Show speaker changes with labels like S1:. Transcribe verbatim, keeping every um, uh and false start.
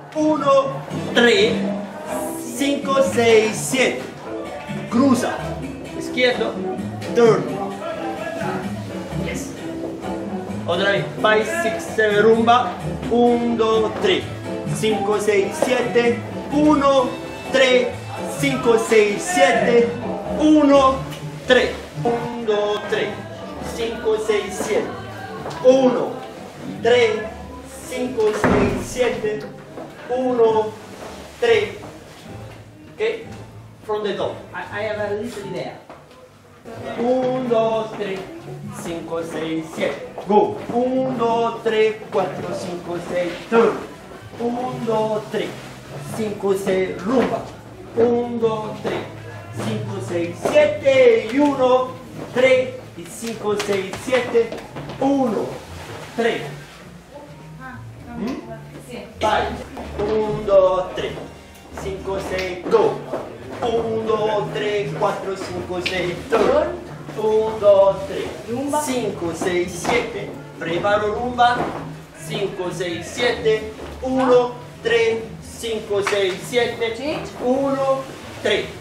S1: uno, tres, cinco, seis, siete. Cruza. Izquierdo. Turn. Yes. Otra vez. five, six, seven, rumba. uno, dos, tres. cinco, seis, siete. uno, tres, cinco, seis, siete. uno, tres. uno, dos, tres. cinco, seis, siete. uno, tres, cinco, seis, siete. uno, tres. Okay? From the top. I, I have a little idea. uno, dos, tres, cinco, seis, siete. Go. uno, dos, tres, cuatro, cinco, seis. Turn. uno, dos, tres, cinco, seis. Rumba. uno, dos, tres, cinco, seis, siete. Y uno, tres, y cinco, seis, siete. uno, tres. uno, dos, tres, cinco, seis, go. uno, dos, tres, cuatro, cinco, seis, turn. uno, dos, tres, cinco, seis, siete. Preparo rumba. cinco, seis, siete. uno, tres, cinco, seis, siete. uno, tres.